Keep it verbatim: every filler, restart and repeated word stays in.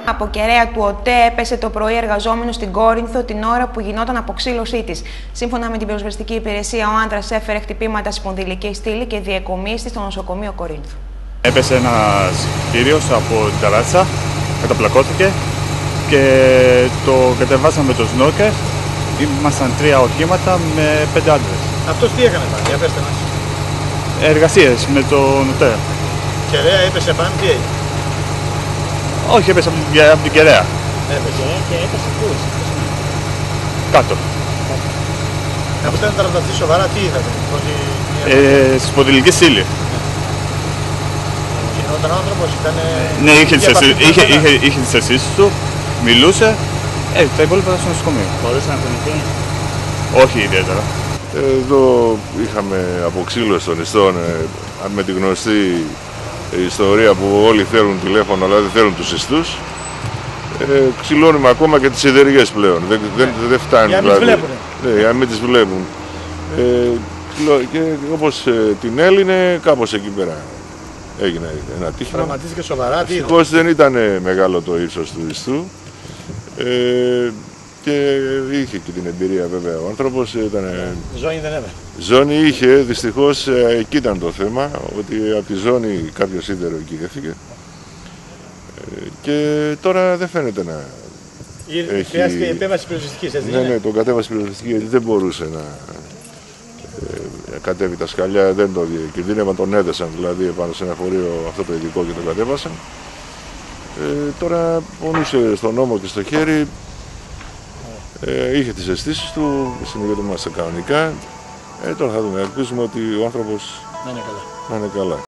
Από κεραία του ΟΤΕ έπεσε το πρωί εργαζόμενος στην Κόρινθο την ώρα που γινόταν αποξήλωσή της. Σύμφωνα με την πυροσβεστική υπηρεσία, ο άντρας έφερε χτυπήματα στη σπονδυλική στήλη και διεκομίστη στο νοσοκομείο Κορίνθου. Έπεσε ένας κύριος από την ταράτσα, καταπλακώθηκε και το κατεβάσαμε το σνόκερ. Ήμασταν τρία οχήματα με πέντε άντρες. Αυτός τι έκανε πάλι, για πέστε μας. Εργασίες με τον ΟΤΕ. Κεραία έπεσε πάνω, τι έγινε. Όχι, έπεσε από την, από την κεραία. Έπεσε και έπεσε πού, Κάτω. Από τότε να τραυματιστεί σοβαρά, τι είδατε. Ότι... Ε, στη σπονδυλική στήλη. Κινόταν ο άνθρωπος, ήταν... Ναι, είχε τις, αισθη... είχε, είχε, είχε τις αισθήσεις του, μιλούσε. Ε, τα υπόλοιπα ήταν στο νοσοκομείο. Μπορούσε να κουνηθεί. Όχι ιδιαίτερα. Εδώ είχαμε αποξήλωση των ιστών με τη γνωστή ιστορία που όλοι θέλουν τηλέφωνο αλλά δεν θέλουν τους ιστούς. Ε, ξυλώνουμε ακόμα και τις σιδεριγές πλέον. Δεν, δεν, δεν φτάνει. Για να μην τις βλέπουν. Ναι, για να μην τις βλέπουν. Ε, και όπως ε, την έλυνε, κάπως εκεί πέρα έγινε ένα τύχημα. Τραυματίστηκε σοβαρά. Ευτυχώς δεν ήταν μεγάλο το ύψος του ιστού. Ε, και είχε και την εμπειρία βέβαια ο άνθρωπος. Ήταν... Ζώνη δεν έβαλε. Ζώνη είχε, δυστυχώς εκεί ήταν το θέμα, ότι από τη ζώνη κάποιο σίδερο εκεί έφυγε. Και τώρα δεν φαίνεται να Ήρθε, έχει... Χρειάστηκε επέμβαση πυροσβεστικής, έτσι. Ναι, ναι, τον κατέβασε πυροσβεστική γιατί δεν μπορούσε να ε, κατέβει τα σκαλιά, δεν το κινδύνευαν, τον έδεσαν δηλαδή πάνω σε ένα φορείο αυτό το ειδικό και τον κατέβασαν. Ε, τώρα πονούσε στον ώμο και στο χέρι, ε, είχε τις αισθήσεις του, συνειδητοποιούμαστε κανονικά. Ε, τώρα θα δούμε, ελπίζουμε ότι ο άνθρωπος να είναι καλά. Να είναι καλά.